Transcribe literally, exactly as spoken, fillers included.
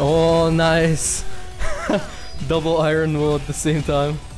Oh, nice. Double iron wool at the same time.